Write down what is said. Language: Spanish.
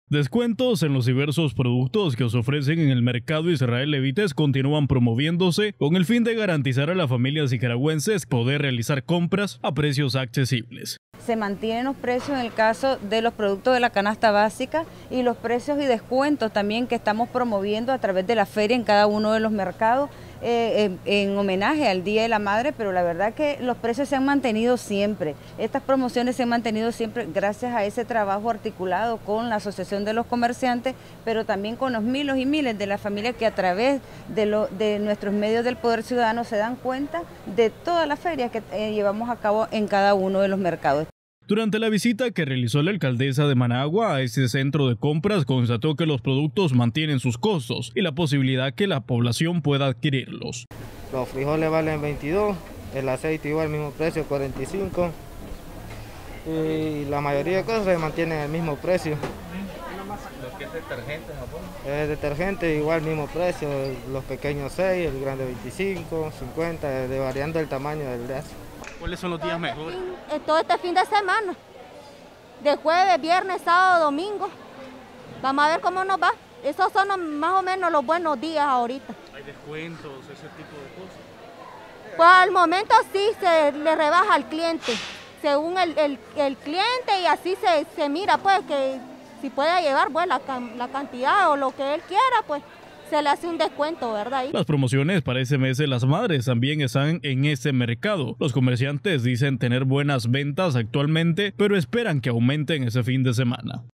Descuentos en los diversos productos que os ofrecen en el mercado Israel Levites continúan promoviéndose con el fin de garantizar a las familias nicaragüenses poder realizar compras a precios accesibles. Se mantienen los precios en el caso de los productos de la canasta básica y los precios y descuentos también que estamos promoviendo a través de la feria en cada uno de los mercados en homenaje al Día de la Madre, pero la verdad que los precios se han mantenido siempre. Estas promociones se han mantenido siempre gracias a ese trabajo articulado con la Asociación de los Comerciantes, pero también con los miles y miles de las familias que a través de nuestros medios del Poder Ciudadano se dan cuenta de todas las ferias que llevamos a cabo en cada uno de los mercados. Durante la visita que realizó la alcaldesa de Managua a este centro de compras, constató que los productos mantienen sus costos y la posibilidad que la población pueda adquirirlos. Los frijoles valen 22, el aceite igual, mismo precio, 45, y la mayoría de cosas se mantienen al mismo precio. ¿Lo que es detergente, Japón? El detergente igual, mismo precio, los pequeños 6, el grande 25, 50, variando el tamaño del gas. ¿Cuáles son los días mejores? Todo este fin de semana, de jueves, viernes, sábado, domingo. Vamos a ver cómo nos va. Esos son más o menos los buenos días ahorita. ¿Hay descuentos, ese tipo de cosas? Pues al momento sí se le rebaja al cliente, según el cliente, y así se mira pues que si puede llevar pues la cantidad o lo que él quiera, pues se le hace un descuento, ¿verdad? Las promociones para ese mes de las madres también están en ese mercado. Los comerciantes dicen tener buenas ventas actualmente, pero esperan que aumenten ese fin de semana.